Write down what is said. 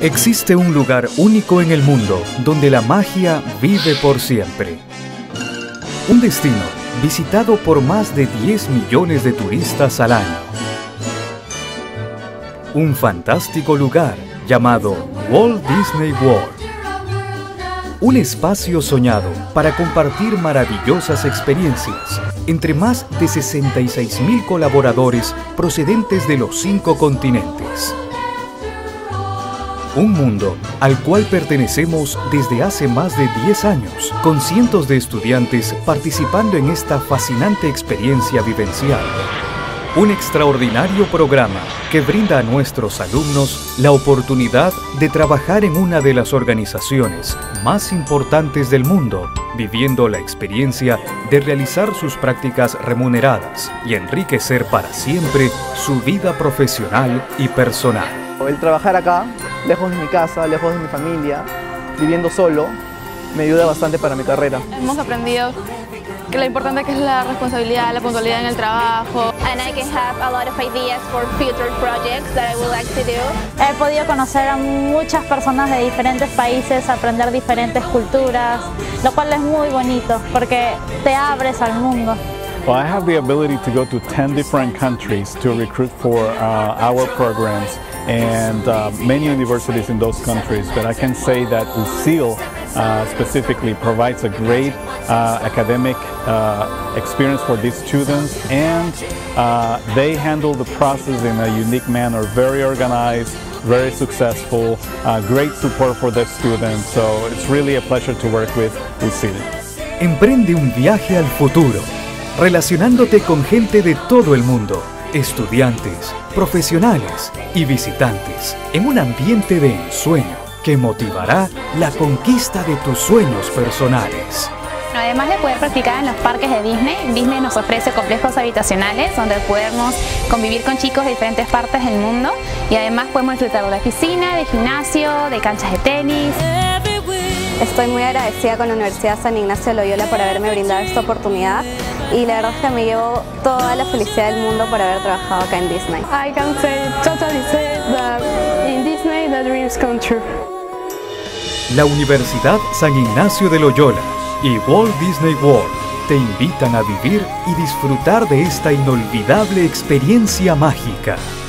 Existe un lugar único en el mundo donde la magia vive por siempre. Un destino visitado por más de 10 millones de turistas al año. Un fantástico lugar llamado Walt Disney World. Un espacio soñado para compartir maravillosas experiencias entre más de 66.000 colaboradores procedentes de los 5 continentes. Un mundo al cual pertenecemos desde hace más de 10 años, con cientos de estudiantes participando en esta fascinante experiencia vivencial. Un extraordinario programa que brinda a nuestros alumnos la oportunidad de trabajar en una de las organizaciones más importantes del mundo, viviendo la experiencia de realizar sus prácticas remuneradas y enriquecer para siempre su vida profesional y personal. El trabajar acá, lejos de mi casa, lejos de mi familia, viviendo solo, me ayuda bastante para mi carrera. Hemos aprendido que lo importante que es la responsabilidad, la puntualidad en el trabajo. And I can have a lot of ideas for future projects that I would like to do. He podido conocer a muchas personas de diferentes países, aprender diferentes culturas, lo cual es muy bonito porque te abres al mundo. Well, I have the ability to go to 10 different countries to recruit for our programs and many universities in those countries, but I can say that UCIL specifically provides a great academic experience for these students, and they handle the process in a unique manner, very organized, very successful, great support for the students, so it's really a pleasure to work with UCIL. Emprende un viaje al futuro, relacionándote con gente de todo el mundo, estudiantes, profesionales y visitantes, en un ambiente de ensueño que motivará la conquista de tus sueños personales. Además de poder practicar en los parques de Disney, Disney nos ofrece complejos habitacionales donde podemos convivir con chicos de diferentes partes del mundo y además podemos disfrutar de la piscina, de gimnasio, de canchas de tenis. Estoy muy agradecida con la Universidad San Ignacio de Loyola por haberme brindado esta oportunidad y la verdad es que me llevo toda la felicidad del mundo por haber trabajado acá en Disney. I can totally say that in Disney the dreams come true. La Universidad San Ignacio de Loyola y Walt Disney World te invitan a vivir y disfrutar de esta inolvidable experiencia mágica.